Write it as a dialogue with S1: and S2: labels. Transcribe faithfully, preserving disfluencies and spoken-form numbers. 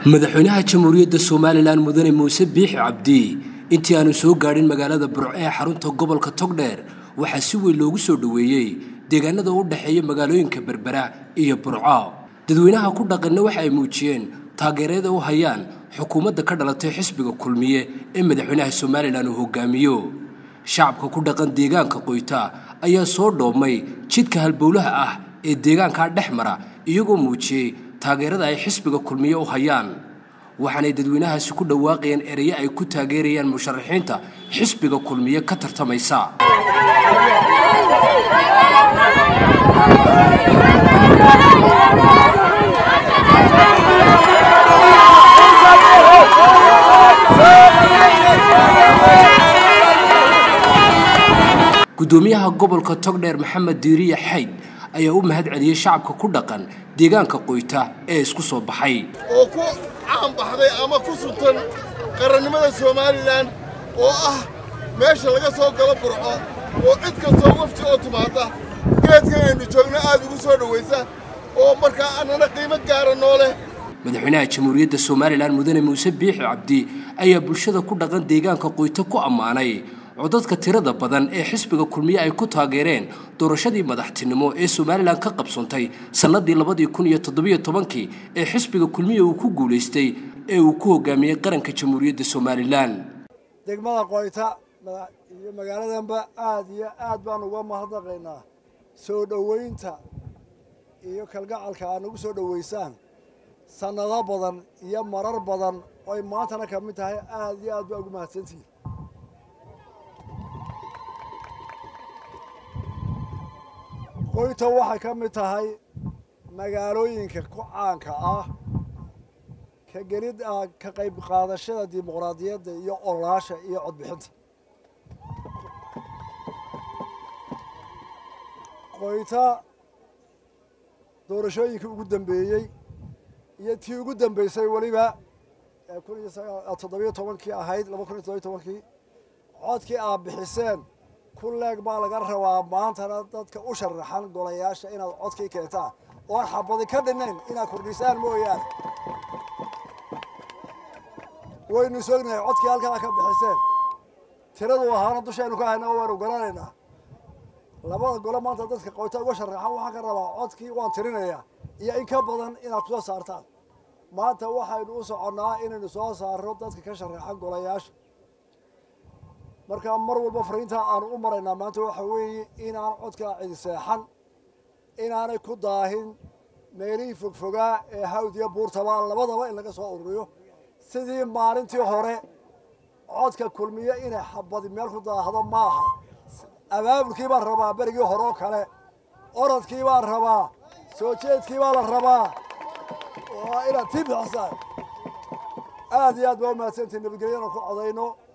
S1: madaxweynaha jamhuuriyadda Soomaaliland mudane Muuse Biixi Cabdi intii aanu soo gaarin magaalada Burco ee xarunta gobolka Togdheer waxa si weyn loogu soo dhaweeyay deegaanada u dhaxeeya magaalooyinka Berbera iyo Burco dadweynaha ku dhaqanna waxa ay muujiyeen taageerada u hayaan xukuumadda ka dhalatay xisbiga kulmiye ee madaxweynaha Soomaaliland uu hogaamiyo shacabka ku dhaqan deegaanka Qoyta ayaa soo dhoomay jidka halbowlaha ah ee deegaanka dhexmara iyagoo muujiyay taageerada ay xisbiga kulmiye u hayaan waxaanay dadweynahaasi ku dhawaaqeen ereyo ay ku taageerayaan musharaxiinta xisbiga kulmiye ka tartamaysa gudoomiyaha gobolka Togdheer Maxamed Diiriye Xayd ayaa u mahad celiyay shacabka ku dhaqan deegaanka Qoyta ee isku soo baxay
S2: oo ku caan baxday ama ku suntan qarannimada Soomaaliland oo ah meesha laga soo galo Burco oo cid kasta wafti oo timaada geedkan aynu joogno aad ugu soo dhaweysa oo markaa annana qiimo gaar ah noole
S1: madaxweynaha jamhuuriyadda Soomaaliland mudane Muuse Biixi Cabdi ayaa bulshada ku dhaqan deegaanka Qoyta ku amaanay codadka tirada badan ee xisbiga kulmiye ay ku taageereen doorashadii madaxtinimo ee Soomaaliland ka qabsantay sanadii laba kun iyo toddoba iyo toban ee xisbiga kulmiye uu ku guuleystay ee uu ku hogaamiyay qaranka jamhuuriyadda Soomaaliland
S3: degmada Qoyta iyo magaaladanba aad iyo aad baan uga mahadnaqaynaa soo dhaweynta iyo kalgacalka aan ugu soo dhaweysaan sanado badan iyo marar badan oo maantana ka mid tahay aad iyo aad baan ugu mahadsantihiin Qoyta waxay ka mid tahay magaalooyinka ku caanka ah ka gelid ka qayb qaadashada dimuqraadiyadda iyo ololaasha iyo codbixinta Qoyta doorashooyinkii ugu dambeeyay iyo tii ugu dambeysay waliba kun iyo toddoba iyo toban ahayd laba kun iyo toddoba iyo toban codkii aad bixiseen kulleeg baa laga rabaa maantana dadka u sharaxan golayaasha inaad codkii keentaan oo xabadi ka dhinayn inaad kordhisaan mooyaan waynu soognay codkii halkaa ka bixiseen tiradu ahaana dusheenu ka hayna oo waanu garanaynaa labada golo maanta dadka Qoyta uga sharaxan waxaa ka rabaa codkii waan tirinayaa iyo in ka badan inaad soo saartaan maanta waxaynu u soconnaa inaynu soo saarno dadka ka sharaxan golayaasha marka mar walba fariinta aan u maraynaa maanta waxa weeye inaan codka cid seexan inaanay ku daahin meelihii fogfogaa ee hawdiya buurtaba labadaba in laga soo ururiyo sidii maalintii hore codka kulmiye inay xabadi meel ku daahdo maaha abaabulkii baan rabaa berigii hore oo kale orodkii baan rabaa soo jeedkii baa la rabaa waa inaad tii bixisaan aad iyo aad baa u mahadsantihiin nabadgelyana ku codayno